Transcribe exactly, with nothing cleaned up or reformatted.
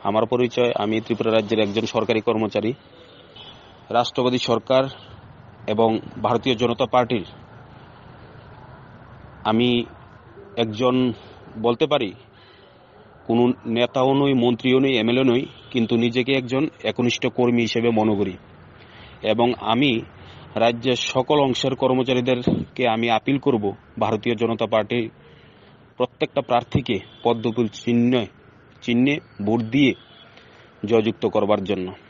আমার পরিচয়, আমি ত্রিপুরা রাজ্যের একজন সরকারি কর্মচারী। রাষ্ট্রবাদী সরকার এবং ভারতীয় জনতা পার্টির আমি একজন বলতে পারি কোনো নেতাও নই, মন্ত্রীও নই, এমএলএ নই, কিন্তু নিজেকে একজন একনিষ্ঠ কর্মী হিসেবে মনে করি। এবং আমি রাজ্যের সকল অংশের কর্মচারীদেরকে আমি আপিল করব ভারতীয় জনতা পার্টির প্রত্যেকটা প্রার্থীকে পদ্মফুল চিহ্নে চিহ্নে ভোট দিয়ে জয়যুক্ত করবার জন্য।